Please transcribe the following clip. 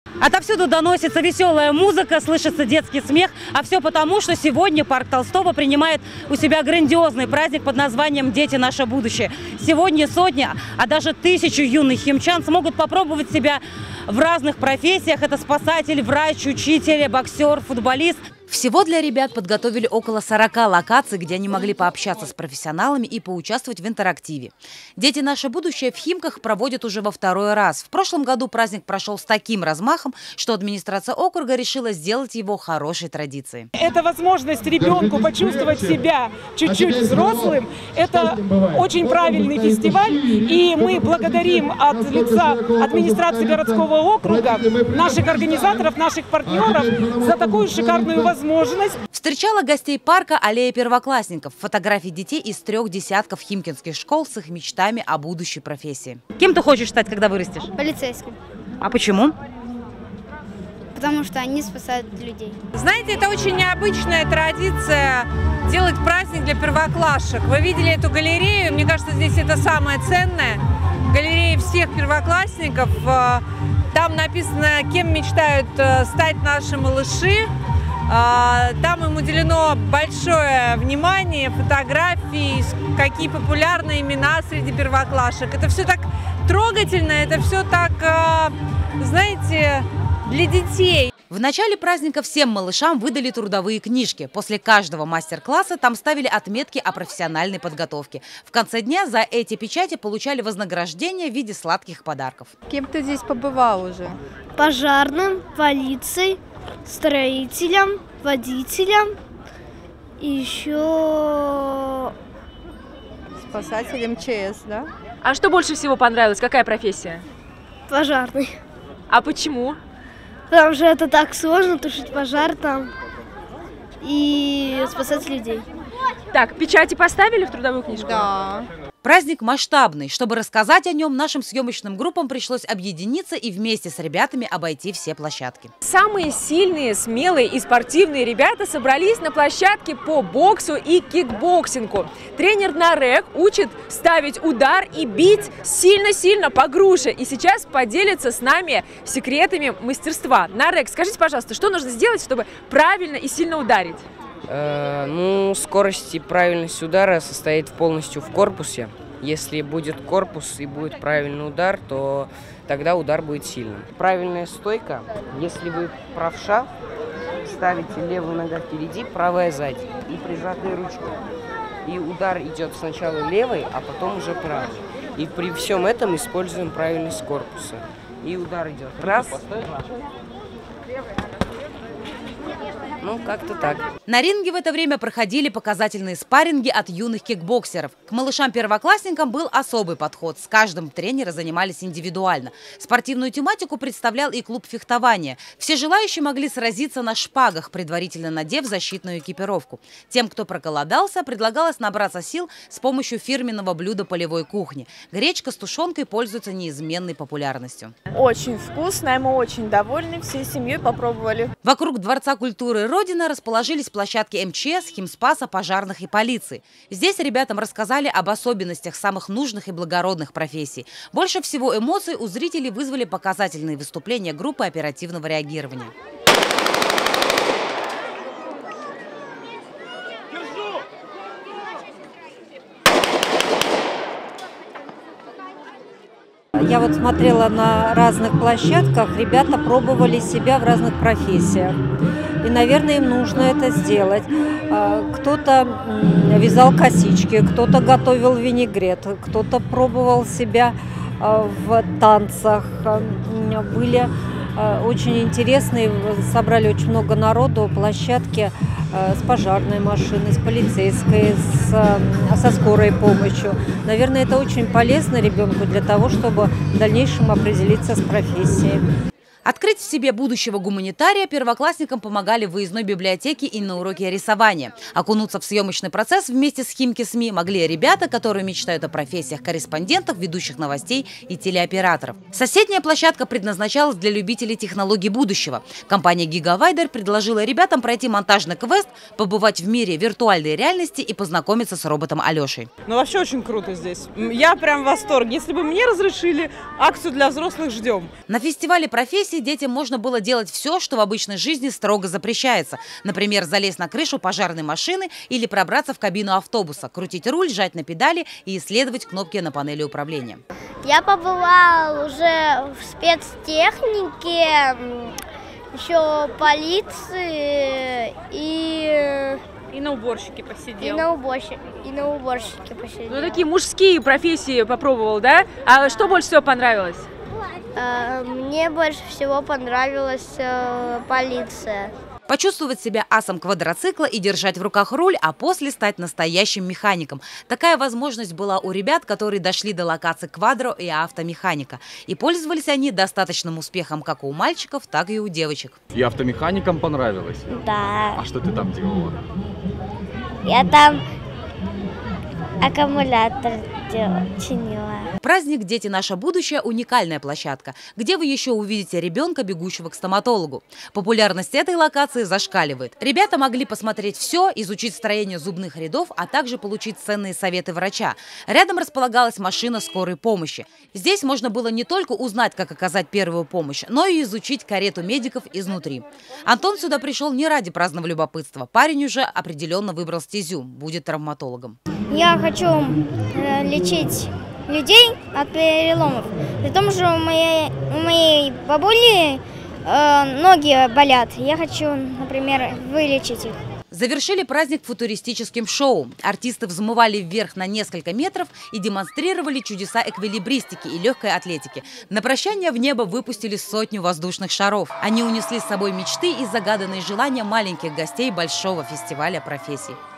Отовсюду доносится веселая музыка, слышится детский смех. А все потому, что сегодня парк Толстого принимает у себя грандиозный праздник под названием «Дети – наше будущее». Сегодня сотни, а даже тысячи юных химчан смогут попробовать себя в разных профессиях. Это спасатель, врач, учитель, боксер, футболист. Всего для ребят подготовили около 40 локаций, где они могли пообщаться с профессионалами и поучаствовать в интерактиве. «Дети – наше будущее» в Химках проводят уже во второй раз. В прошлом году праздник прошел с таким размахом, что администрация округа решила сделать его хорошей традицией. Это возможность ребенку почувствовать себя чуть-чуть взрослым. Это очень правильный фестиваль. И мы благодарим от лица администрации городского округа, наших организаторов, наших партнеров за такую шикарную возможность. Встречала гостей парка аллея первоклассников. Фотографии детей из 3 десятков химкинских школ с их мечтами о будущей профессии. Кем ты хочешь стать, когда вырастешь? Полицейским. А почему? Потому что они спасают людей. Знаете, это очень необычная традиция делать праздник для первоклашек. Вы видели эту галерею? Мне кажется, здесь это самое ценное. Галерея всех первоклассников. Там написано, кем мечтают стать наши малыши. Там им уделено большое внимание, фотографии, какие популярные имена среди первоклашек. Это все так трогательно, это все так, знаете, для детей. В начале праздника всем малышам выдали трудовые книжки. После каждого мастер-класса там ставили отметки о профессиональной подготовке. В конце дня за эти печати получали вознаграждение в виде сладких подарков. Кем ты здесь побывал уже? Пожарным, полицией, строителем, водителем и еще Спасателем ЧС, да? А что больше всего понравилось? Какая профессия? пожарный. А почему? Потому что это так сложно, тушить пожар там и спасать людей. Так, печати поставили в трудовую книжку? Да. Праздник масштабный. Чтобы рассказать о нем, нашим съемочным группам пришлось объединиться и вместе с ребятами обойти все площадки. Самые сильные, смелые и спортивные ребята собрались на площадке по боксу и кикбоксингу. Тренер Нарек учит ставить удар и бить сильно-сильно по груше. И сейчас поделится с нами секретами мастерства. Нарек, скажите, пожалуйста, что нужно сделать, чтобы правильно и сильно ударить? Скорость и правильность удара состоит полностью в корпусе. Если будет корпус и будет правильный удар, то тогда удар будет сильным. Правильная стойка, если вы правша, ставите левую ногу впереди, правая сзади и прижатые ручки. И удар идет сначала левой, а потом уже правой. И при всем этом используем правильность корпуса. И удар идет раз. Как-то так. На ринге в это время проходили показательные спарринги от юных кикбоксеров. К малышам-первоклассникам был особый подход. С каждым тренеры занимались индивидуально. Спортивную тематику представлял и клуб фехтования. Все желающие могли сразиться на шпагах, предварительно надев защитную экипировку. Тем, кто проголодался, предлагалось набраться сил с помощью фирменного блюда полевой кухни. Гречка с тушенкой пользуется неизменной популярностью. Очень вкусная, мы очень довольны, всей семьей попробовали. Вокруг Дворца культуры Родина расположились площадки МЧС, Химспаса, пожарных и полиции. Здесь ребятам рассказали об особенностях самых нужных и благородных профессий. Больше всего эмоций у зрителей вызвали показательные выступления группы оперативного реагирования. Я вот смотрела на разных площадках, ребята пробовали себя в разных профессиях. И, наверное, им нужно это сделать. Кто-то вязал косички, кто-то готовил винегрет, кто-то пробовал себя в танцах. Были очень интересные, собрали очень много народу, площадки с пожарной машиной, с полицейской, со скорой помощью. Наверное, это очень полезно ребенку для того, чтобы в дальнейшем определиться с профессией. Открыть в себе будущего гуманитария первоклассникам помогали в выездной библиотеке и на уроке рисования. Окунуться в съемочный процесс вместе с Химки СМИ могли ребята, которые мечтают о профессиях корреспондентов, ведущих новостей и телеоператоров. Соседняя площадка предназначалась для любителей технологий будущего. Компания Гигавайдер предложила ребятам пройти монтажный квест, побывать в мире виртуальной реальности и познакомиться с роботом Алешей. Вообще очень круто здесь. Я прям в восторге. Если бы мне разрешили, акцию для взрослых ждем. На фестивале профессий профессии детям можно было делать все, что в обычной жизни строго запрещается. Например, залезть на крышу пожарной машины или пробраться в кабину автобуса, крутить руль, жать на педали и исследовать кнопки на панели управления. Я побывала уже в спецтехнике, еще полиции И на уборщике посидел. И на уборщике посидела. Ну, такие мужские профессии попробовал, да? А что больше всего понравилось? Мне больше всего понравилась полиция. Почувствовать себя асом квадроцикла и держать в руках руль, а после стать настоящим механиком. Такая возможность была у ребят, которые дошли до локаций квадро и автомеханика. И пользовались они достаточным успехом как у мальчиков, так и у девочек. И автомеханикам понравилось? Да. А что ты там делала? Я там аккумулятор чинила. Праздник «Дети. Наше будущее» – уникальная площадка, где вы еще увидите ребенка, бегущего к стоматологу. Популярность этой локации зашкаливает. Ребята могли посмотреть все, изучить строение зубных рядов, а также получить ценные советы врача. Рядом располагалась машина скорой помощи. Здесь можно было не только узнать, как оказать первую помощь, но и изучить карету медиков изнутри. Антон сюда пришел не ради праздного любопытства. Парень уже определенно выбрал стезю – будет травматологом. Я хочу лечить людей от переломов. При том же у моей бабули ноги болят. Я хочу, например, вылечить их. Завершили праздник футуристическим шоу. Артисты взмывали вверх на несколько метров и демонстрировали чудеса эквилибристики и легкой атлетики. На прощание в небо выпустили 100 воздушных шаров. Они унесли с собой мечты и загаданные желания маленьких гостей большого фестиваля профессий.